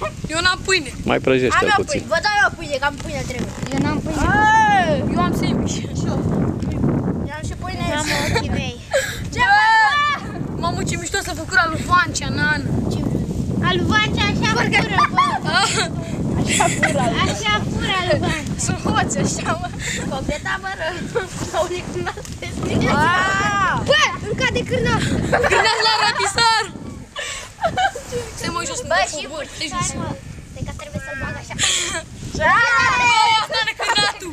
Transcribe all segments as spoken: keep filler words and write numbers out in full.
Eu n-am pâine. Mai prăjește-l puțin. Vă dau eu pâine, că am pâine trebuie. Eu n-am pâine. Eu am sandwich. Eu am și pâine. Am ochii mei. Ce mamă, ce mișto s-a făcut alu Vancea, Nana. Alu Vancea așa fură, bă. Așa fură. Așa fură alu Vancea. Sunt hoți așa, mă. Completa, mă, rău. Sau necunat pe Bă, îmi cade cârnatul. Cârnați la ratisar. Stai mă jos, Bă, mă și fobor. bursari, mă. Cred că trebuie să-l bag așa. Asta are cârnatul.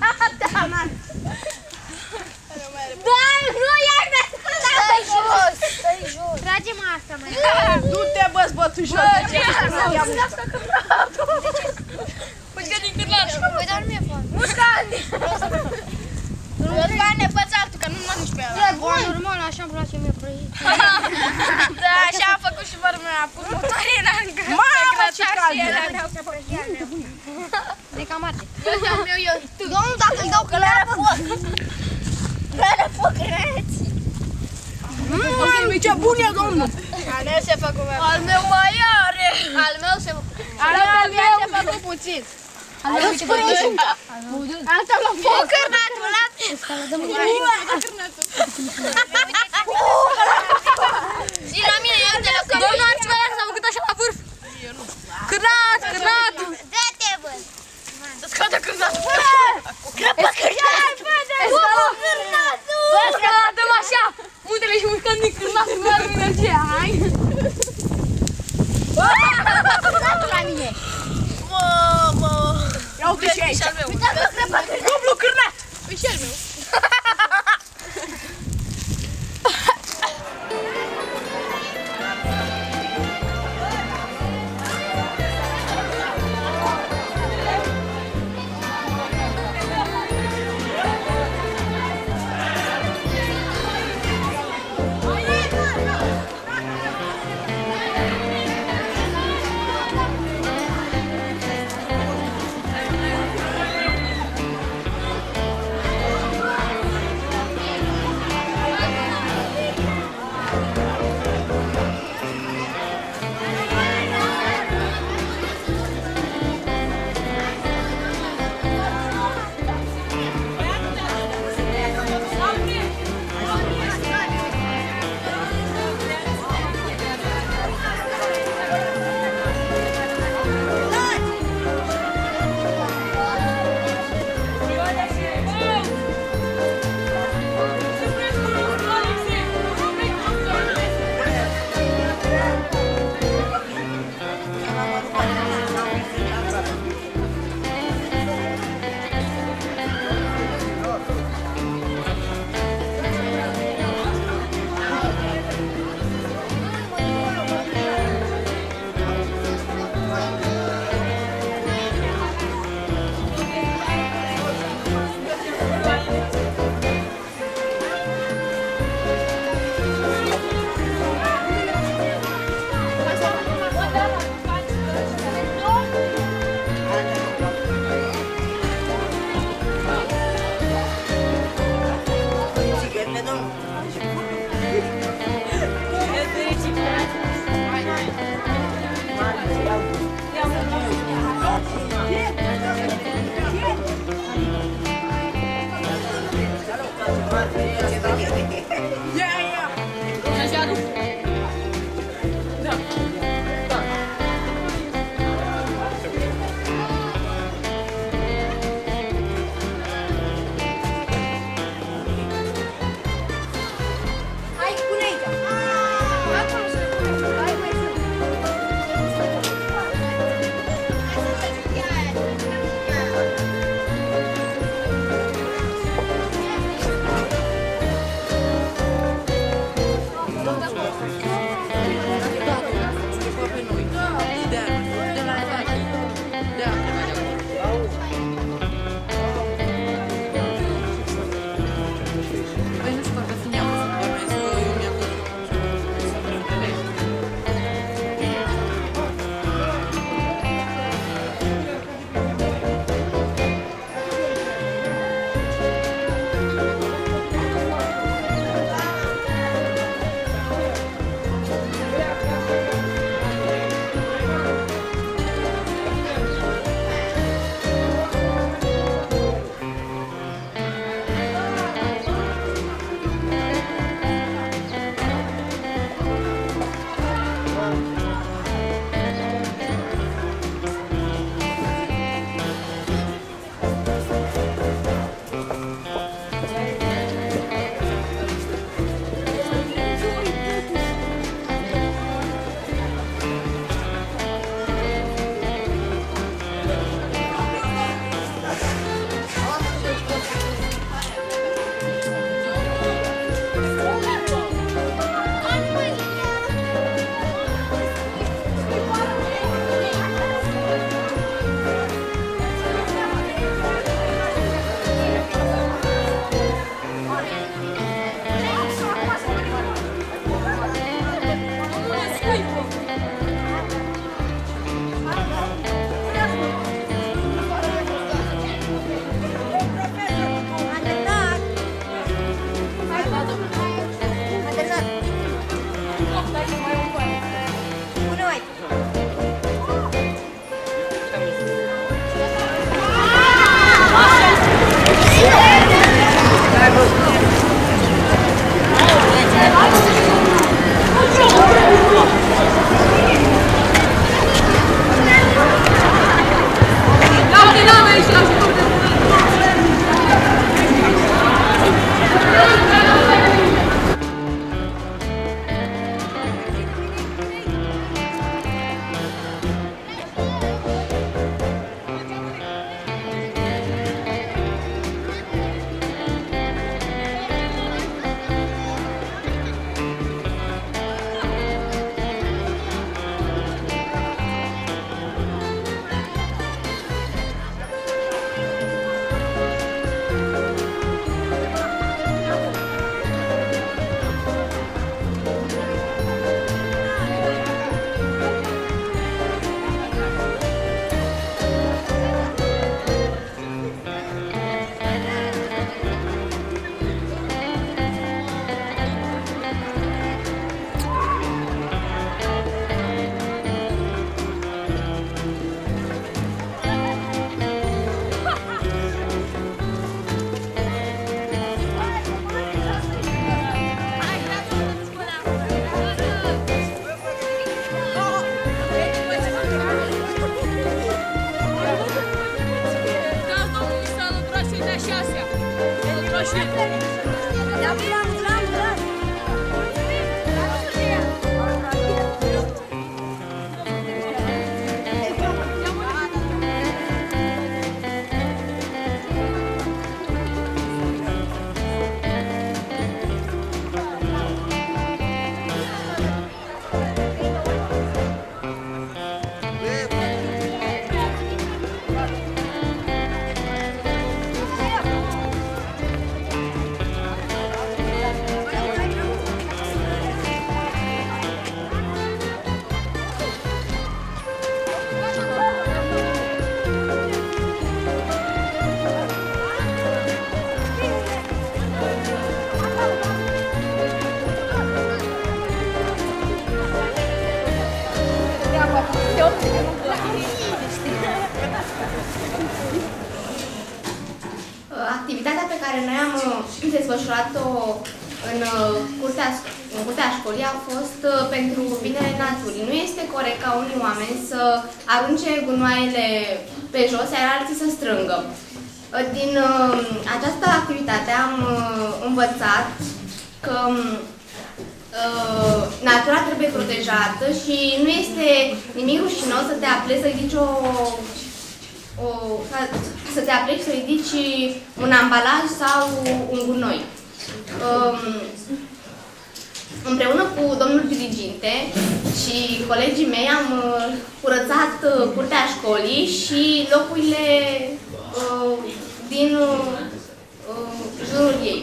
Bă, nu iar mi-a Stai jos, stai jos. Trage-mă asta, mă. Du-te, bă-ți bătușor, de ce nu i-am Mușcă din cârnat. Păi, dar nu mi-e foame. Mușcă-ne. Mușcă-ne, fă-ți altul, că nu mănânci pe ăla. Bă, normal, așa îmi place mie prăjit. Da, așa a făcut și vărul meu, a pus motorina în gât. Mamă, ce cald e! De cam arde. Eu te-am meu, eu. Domnul, dacă îl dau Că nu era foc. Nu era foc, credeți? Ce bun e, domnul! Al meu se făcut mai Al meu mai are. Al meu se făcut. Al meu se făcut puțin. Al meu ce prăjit. Alta la foc! Cârnatul ăla. Zi la mine, eu te lăsăm. Domnul Arcivea s-a făcut așa la vârf. Cârnat, cârnatul. Dă-te, bă. Să scadă cârnatul. Crăpă cârnatul. Bă, scadăm așa. Muntele și mușcăm din cârnatul. Nu are energie, hai. Cârnatul la mine. Bă, bă. Ia uite și aici! Uitați-vă, crăpă cârnatul. Dublu cârnat! Păi și al meu. Activitatea pe care noi am desfășurat-o în curtea, în curtea școlii a fost pentru binele naturii. Nu este corect ca unii oameni să arunce gunoaiele pe jos, iar alții să strângă. Din această activitate am învățat că natura trebuie protejată și nu este nimic rușinos să te apleci să ridici o, o să te apleci să ridici un ambalaj sau un gunoi. Împreună cu domnul diriginte și colegii mei am curățat curtea școlii și locurile din jurul ei.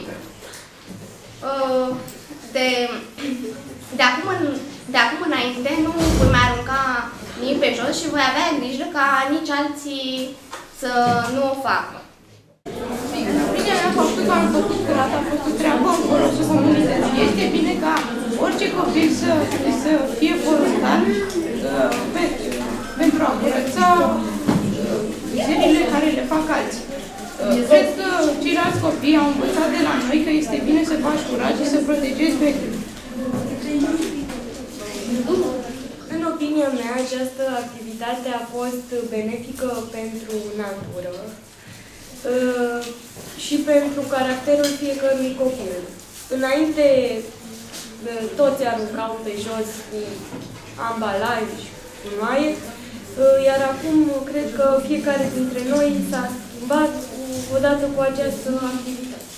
De, de, acum în, de acum înainte nu voi mai arunca nimic pe jos și voi avea grijă ca nici alții să nu o facă. Bine, am făcut că am făcut curat, am făcut treabă în folosul comunității. Este bine ca orice copil să, să fie voluntar uh, pentru a curăța zilele care le fac alții. Uh, cred că ceilalți copii au învățat de la noi că este bine să faci curat și să protejezi mediul. În opinia mea, această activitate a fost benefică pentru natură uh, și pentru caracterul fiecărui copil. Înainte, uh, toți aruncau pe jos cu ambalaj, cu noaie, uh, iar acum cred că fiecare dintre noi s-a schimbat odată cu această activitate.